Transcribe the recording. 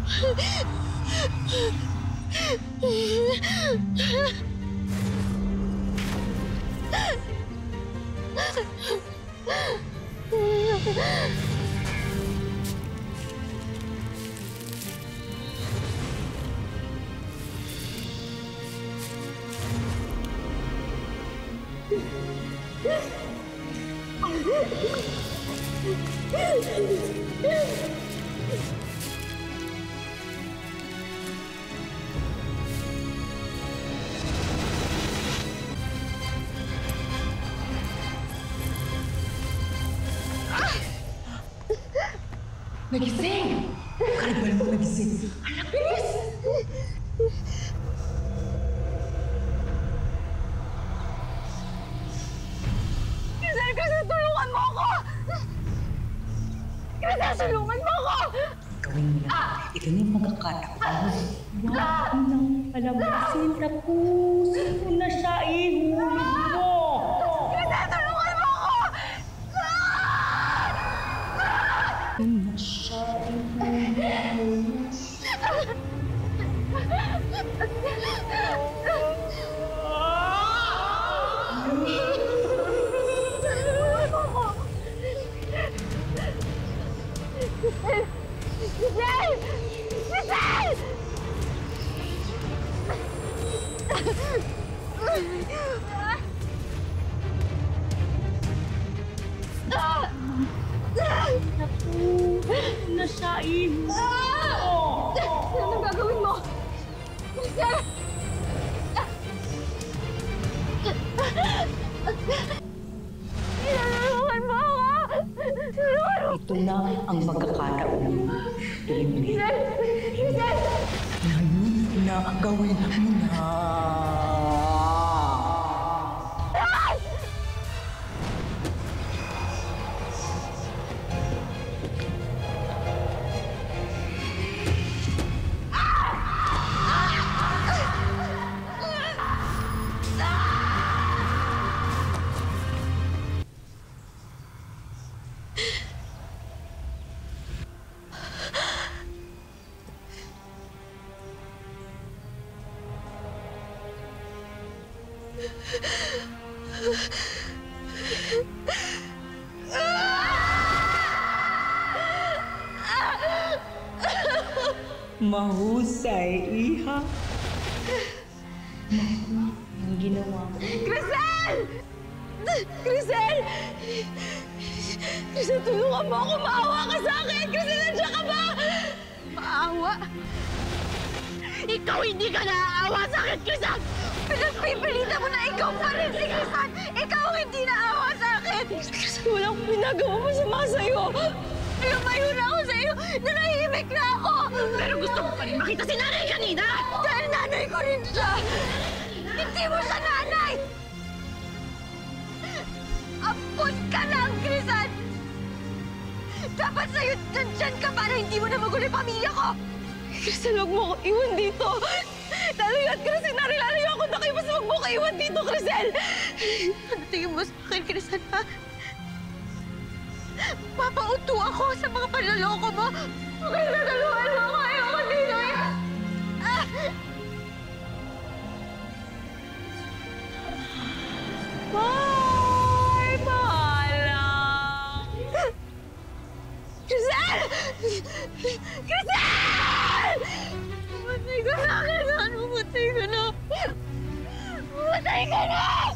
Nagising! Karibal mo nagising. Anak, bilis! Grisel, tulungan mo ako! Grisel, tulungan mo ako! Gawin mo na. Ito na yung magkakataon. Huwag mo nang palabasin. Tapusin mo na siya. Ihulog mo! Grisel, tulungan mo ako! Na siya. Ihulog mo. Grisel! Grisel! Naku, na siya. Ihulog mo. Anong gagawin mo? Grisel! Tulungan mo ako! Tulungan mo! Ito na ang magkakataon. Tuloy mo na. Grisel! Ngayon na gawin mo na. Mahusay, iha. Mahusay ang ginawa mo. Grisel! Grisel! Grisel, tulungan mo ako! Maawa ka sa akin! Grisel, nandiyan ka ba? Maawa? Ikaw hindi ka naaawa sa akin, Grisel! Pinagpipilitan mo na ikaw pa rin si Grisel! Ikaw hindi naawa sa akin! Grisel, wala akong ginagawa masama sa'yo! Lumayo na ako sa'yo! Nanahimik na ako! Pero gusto mo pa rin makita si nanay kanina! Dahil nanay ko rin siya! Hindi mo siya nanay! Ampun ka lang, Grisel! Dapat sa'yo dyan ka para hindi mo na magulo yung pamilya ko! Grisel, huwag mo ako iwan dito! Lalo yan, Grisel, narilayo ako na kayo! Mas huwag mo ako iwan dito, Grisel! Ano tingin mo sa akin, Grisel, ha? Papauto ako sa mga panloloko mo! Okay, natulungan mo ako! Ayoko dito! Bye! Paalam! Grisel! Grisel! Mamatay ka na! Kailangan mamatay ka na! Mamatay ka na!